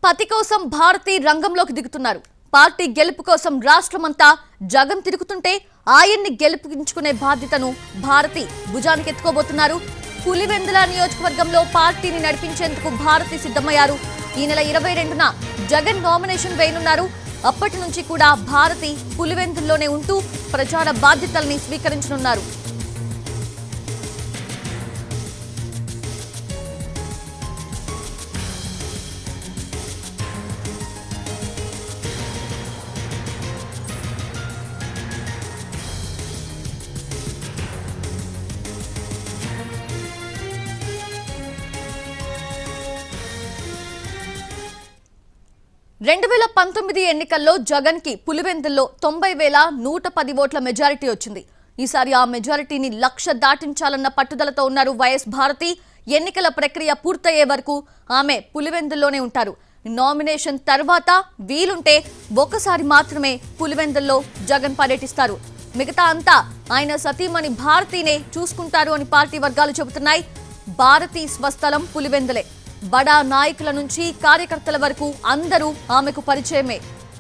పతి కోసం భారతి రంగంలోకి దిగుతున్నారు. పార్టీ గెలుపు కోసం రాష్ట్రమంతా జగన్ తిరుగుతుంటే ఆయన్ని గెలుపుకించుకునే బాధ్యతను భారతి భుజానికి ఎత్తుకోబోతున్నారు. పులివెందుల నియోజకవర్గంలో పార్టీని నడిపించేందుకు భారతి సిద్ధమయ్యారు. ఈ నెల 22న జగన్ నామినేషన్ వేయనున్నారు. అప్పటి నుంచి కూడా భారతి పులివెందుల్లోనే ఉంటూ ప్రచార బాధ్యతల్ని స్వీకరించనున్నారు. రెండు 2019 ఎన్నికల్లో జగన్ కి పులివెందుల్లో 90,110 ఓట్ల మెజారిటీ వచ్చింది. ఈసారి ఆ మెజారిటీని 1,00,000 దాటించాలన్న పట్టుదలతో ఉన్నారు వైఎస్ భారతి. ఎన్నికల ప్రక్రియ పూర్తయ్యే వరకు ఆమె పులివెందుల్లోనే ఉంటారు. నామినేషన్ తర్వాత వీలుంటే ఒక్కసారి మాత్రమే పులివెందుల్లో జగన్ పర్యటిస్తారు. మిగతా అంతా ఆయన సతీమణి భారతినే చూసుకుంటారు అని పార్టీ వర్గాలు చెబుతున్నాయి. భారతి స్వస్థలం పులివెందులే. బడా నాయకుల నుంచి కార్యకర్తల వరకు అందరూ ఆమెకు పరిచయమే.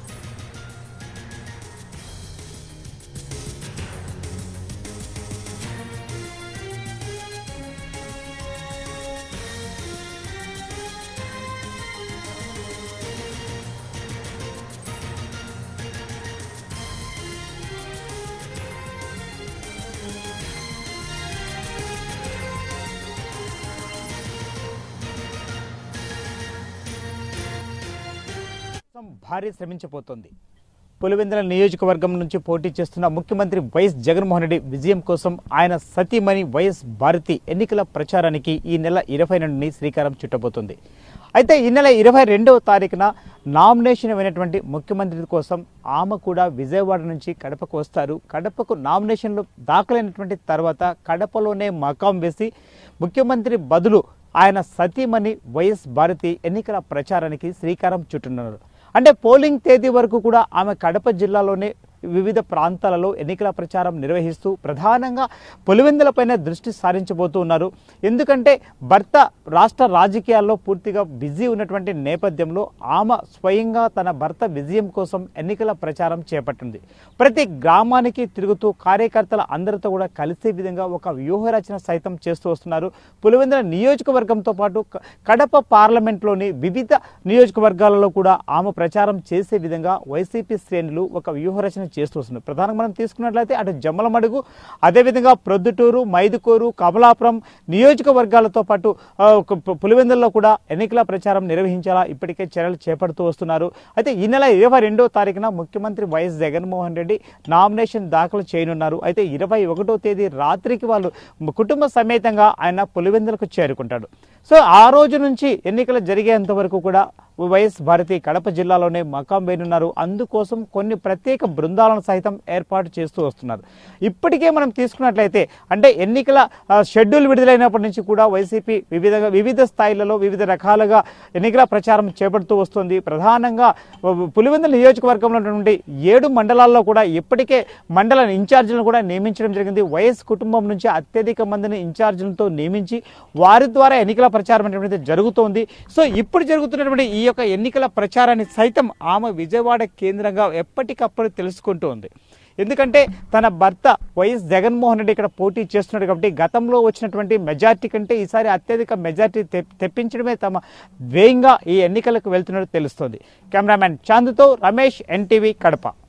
భారీ శ్రమించబోతోంది. పులివెందుల నియోజకవర్గం నుంచి పోటీ చేస్తున్న ముఖ్యమంత్రి వైఎస్ జగన్మోహన్ రెడ్డి విజయం కోసం ఆయన సతీమణి వైఎస్ భారతి ఎన్నికల ప్రచారానికి ఈ నెల 22ని శ్రీకారం చుట్టబోతోంది. అయితే ఈ నెల 22వ తారీఖున నామినేషన్ అయినటువంటి ముఖ్యమంత్రి కోసం ఆమె కూడా విజయవాడ నుంచి కడపకు వస్తారు. కడపకు నామినేషన్లు దాఖలైనటువంటి తర్వాత కడపలోనే మకాం వేసి ముఖ్యమంత్రి బదులు ఆయన సతీమణి వైఎస్ భారతి ఎన్నికల ప్రచారానికి శ్రీకారం చుట్టనున్నారు. అంటే పోలింగ్ తేదీ వరకు కూడా ఆమె కడప జిల్లాలోనే వివిధ ప్రాంతాలలో ఎన్నికల ప్రచారం నిర్వహిస్తూ ప్రధానంగా పులివెందులపైనే దృష్టి సారించబోతూ ఉన్నారు. ఎందుకంటే భర్త రాష్ట్ర రాజకీయాల్లో పూర్తిగా బిజీ ఉన్నటువంటి నేపథ్యంలో ఆమె స్వయంగా తన భర్త విజయం కోసం ఎన్నికల ప్రచారం చేపట్టింది. ప్రతి గ్రామానికి తిరుగుతూ కార్యకర్తల అందరితో కూడా కలిసే విధంగా ఒక వ్యూహరచన సైతం చేస్తూ వస్తున్నారు. పులివెందుల నియోజకవర్గంతో పాటు కడప పార్లమెంట్లోని వివిధ నియోజకవర్గాలలో కూడా ఆమె ప్రచారం చేసే విధంగా వైసీపీ శ్రేణులు ఒక వ్యూహరచన చేస్తూ వస్తున్నారు. ప్రధానంగా మనం తీసుకున్నట్లయితే అటు జమ్మలమడుగు, అదేవిధంగా ప్రొద్దుటూరు, మైదుకూరు, కమలాపురం నియోజకవర్గాలతో పాటు పులివెందుల్లో కూడా ఎన్నికల ప్రచారం నిర్వహించాలా ఇప్పటికే చర్యలు చేపడుతూ వస్తున్నారు. అయితే ఈ నెల 22వ తారీఖున ముఖ్యమంత్రి వైఎస్ జగన్మోహన్ రెడ్డి నామినేషన్ దాఖలు చేయనున్నారు. అయితే 21వ తేదీ రాత్రికి వాళ్ళు కుటుంబ సమేతంగా ఆయన పులివెందులకు చేరుకుంటాడు. సో ఆ రోజు నుంచి ఎన్నికలు జరిగేంత వరకు కూడా వైఎస్ భారతి కడప జిల్లాలోనే మకాం వేయనున్నారు. అందుకోసం కొన్ని ప్రత్యేక బృందాలను సైతం ఏర్పాటు చేస్తూ వస్తున్నారు. ఇప్పటికే మనం తీసుకున్నట్లయితే అంటే ఎన్నికల షెడ్యూల్ విడుదలైనప్పటి నుంచి కూడా వైసీపీ వివిధ స్థాయిలలో వివిధ రకాలుగా ఎన్నికల ప్రచారం చేపడుతూ వస్తుంది. ప్రధానంగా పులివెందుల నియోజకవర్గంలో ఉన్నటువంటి 7 మండలాల్లో కూడా ఇప్పటికే మండల ఇన్ఛార్జీలను కూడా నియమించడం జరిగింది. వైఎస్ కుటుంబం నుంచి అత్యధిక మందిని ఇన్ఛార్జీలతో నియమించి వారి ద్వారా ఎన్నికల ప్రచారం అనేటువంటిది జరుగుతోంది. సో ఇప్పుడు జరుగుతున్నటువంటి ఈ యొక్క ఎన్నికల ప్రచారాన్ని సైతం ఆమె విజయవాడ కేంద్రంగా ఎప్పటికప్పుడు తెలుసుకుంటూ ఉంది. ఎందుకంటే తన భర్త వైఎస్ జగన్మోహన్ రెడ్డి ఇక్కడ పోటీ చేస్తున్నాడు కాబట్టి గతంలో వచ్చినటువంటి మెజార్టీ కంటే ఈసారి అత్యధిక మెజార్టీ తెప్పించడమే తమ ధ్యేయంగా ఈ ఎన్నికలకు వెళ్తున్నట్టు తెలుస్తోంది. కెమెరామ్యాన్ చాందుతో రమేష్, NTV, కడప.